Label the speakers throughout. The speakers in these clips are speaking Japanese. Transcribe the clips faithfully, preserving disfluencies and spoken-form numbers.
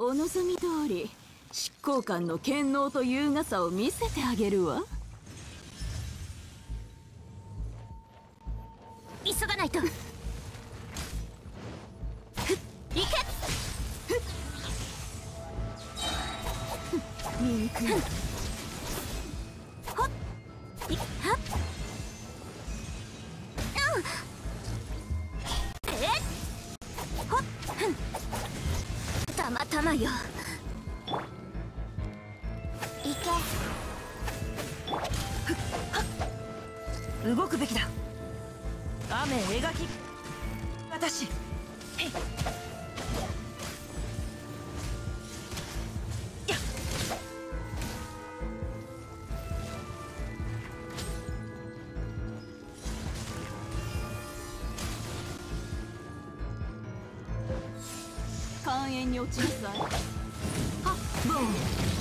Speaker 1: お望み通り執行官の権能と優雅さを見せてあげるわ。
Speaker 2: 急がないと。行け。
Speaker 1: 見にくい。
Speaker 2: ほっいはっうんえっほっふんたまたまよ。行け。
Speaker 3: 動くべきだ。雨描き私。へいやっ
Speaker 1: 肝炎に落ちなさい。
Speaker 3: はっボーン。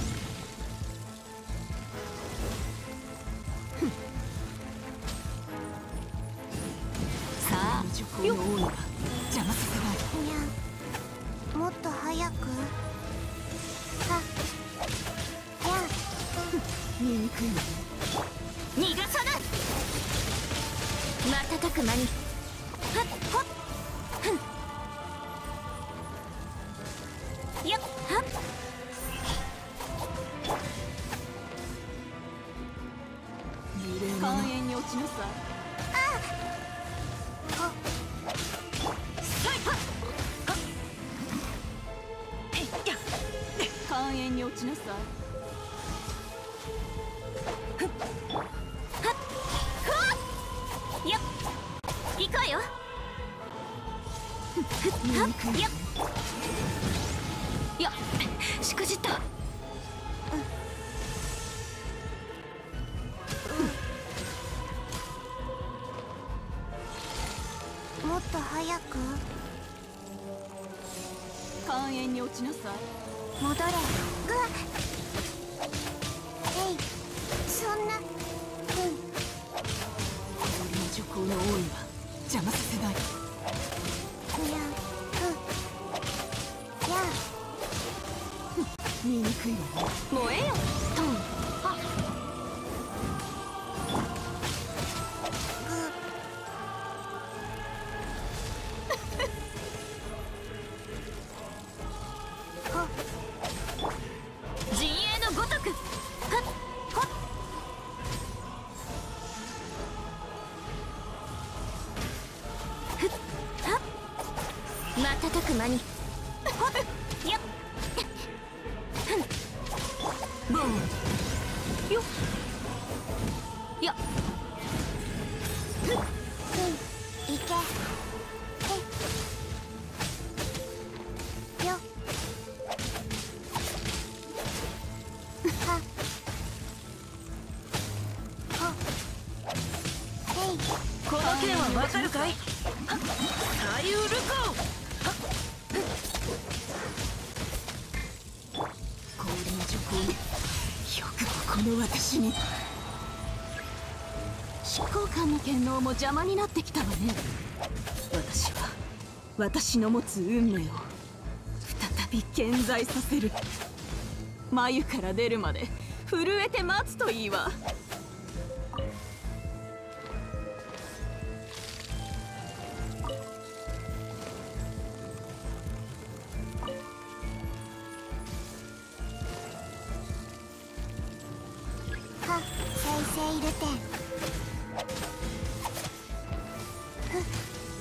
Speaker 1: 熟考の王には邪魔させない。
Speaker 2: にゃんもっと早く。はや
Speaker 1: 見にくいわ。
Speaker 2: 逃がさない。瞬く間にはっほっふんよっはっ
Speaker 1: 肝炎に落ちなさい。肝炎に落ちなさい。
Speaker 2: よっ行こうよ。はっよっいやしくじった。もっと早く。
Speaker 1: 肝炎に落ちなさい。
Speaker 2: 戻れ。ぐわっえいそんな。うん
Speaker 1: 氷の熟考の王には邪魔させない。
Speaker 2: にゃんうんや
Speaker 1: 見にくいわ。燃えよトン。はっ
Speaker 2: 陣営のごとく。はっほっふっはっ瞬く間にほっよっ
Speaker 1: ボーン。よっ
Speaker 2: よっふんいけ。へいよっはっほっへい
Speaker 3: この件はわかるかい。はっ左右ルコ
Speaker 1: 氷の熟考よくもこの私に。執行官の権能も邪魔になってきたわね。私は私の持つ運命を再び顕在させる。眉から出るまで震えて待つといいわ。
Speaker 2: はっ再生入れて。ふっ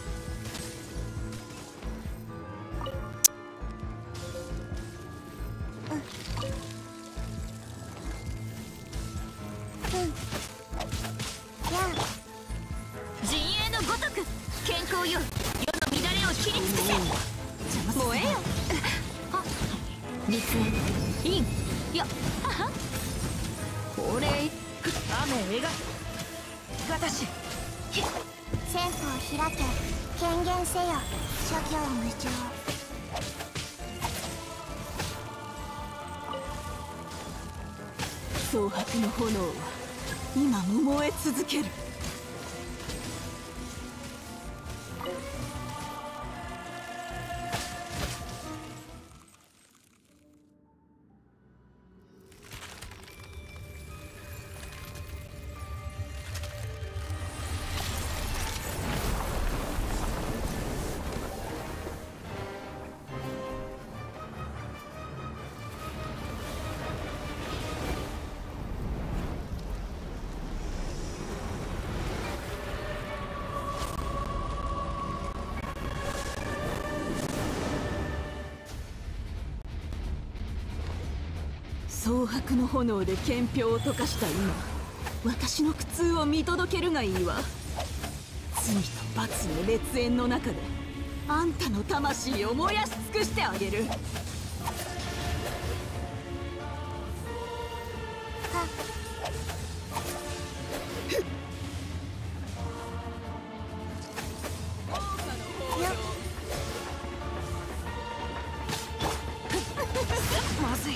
Speaker 2: うんや陣営のごとく健康よ。世の乱れを切り尽くせ。
Speaker 1: 燃えよ。
Speaker 2: はっ熱インよっははこれ
Speaker 3: 雨描き私。
Speaker 2: 戦法開け。権限せよ諸行無常。
Speaker 1: 蒼白の炎は今も燃え続ける。 蒼白の炎で憲兵を溶かした今、私の苦痛を見届けるがいいわ。罪と罰の烈焰の中であんたの魂を燃やし尽くしてあげる。
Speaker 3: まずい。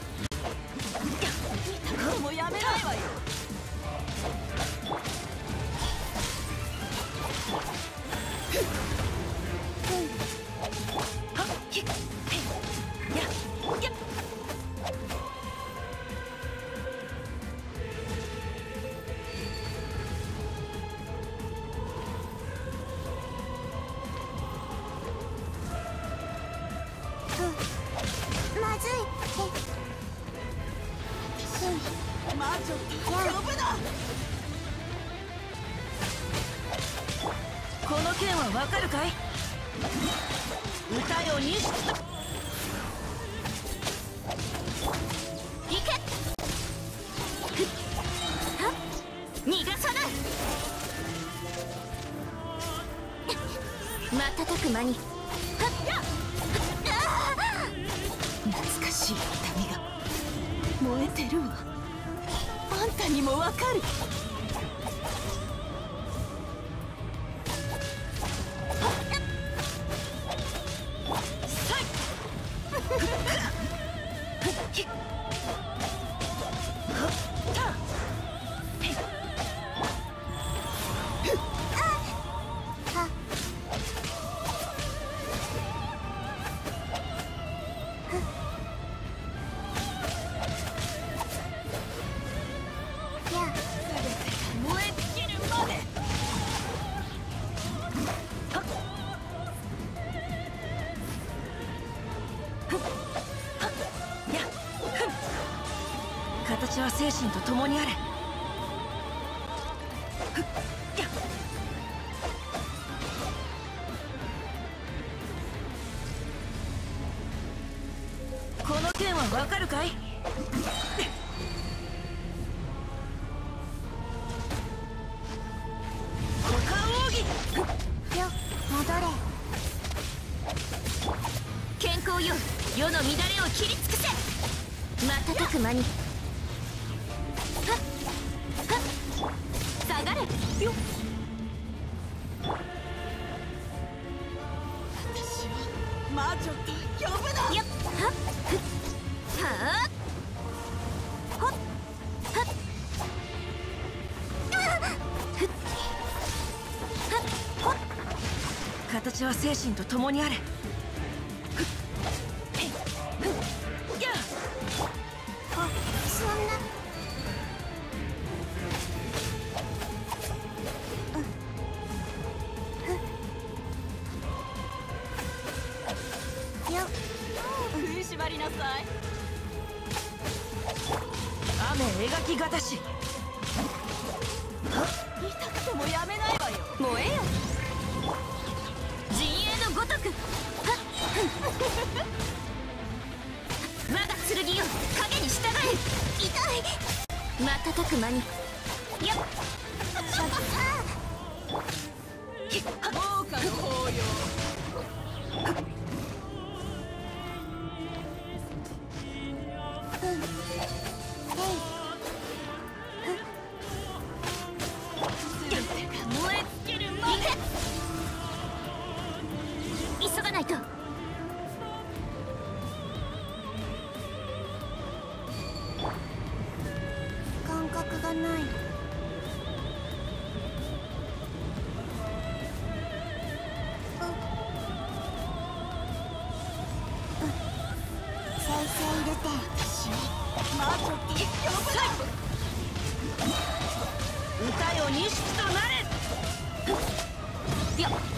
Speaker 1: もうやめないわよ。
Speaker 2: まずい。
Speaker 1: 魔女呼ぶな。
Speaker 3: この件はわかるかい？歌よにし
Speaker 2: 行け。はっ逃がさない。瞬く間に。はっやっ
Speaker 1: 懐かしい痛みが燃えてるわ。あんたにもわかる。燃え尽きるまで。
Speaker 3: やっ形は精神と共にあれ。ふっやっこの件はわかるかい？
Speaker 2: よ戻れ。健康よ、世の乱れを切り尽くせ。瞬く間に。はっはっ下がれよ。
Speaker 1: 私を魔女と呼ぶな。
Speaker 2: よっはっふっはっほっはっあっふっはっほっ
Speaker 3: 形は精神と共にあれ。ふっへいふっやっ
Speaker 2: あ、そんな。よっ
Speaker 1: 食いしばりなさい。
Speaker 3: 雨描きがたし。
Speaker 1: 痛くてもやめないわよ。
Speaker 2: 燃えよ。陣営のごとく。はっ我が剣よ、影に従え。痛い。瞬く間に。よっしゃあ
Speaker 1: 豪華の抱擁。
Speaker 2: うんえい
Speaker 1: 燃え尽きるまで。
Speaker 2: 急がないと。感覚がない。再生入れて。
Speaker 1: 魔女と呼ぶな。
Speaker 3: 歌よ錦となれ。
Speaker 2: よっ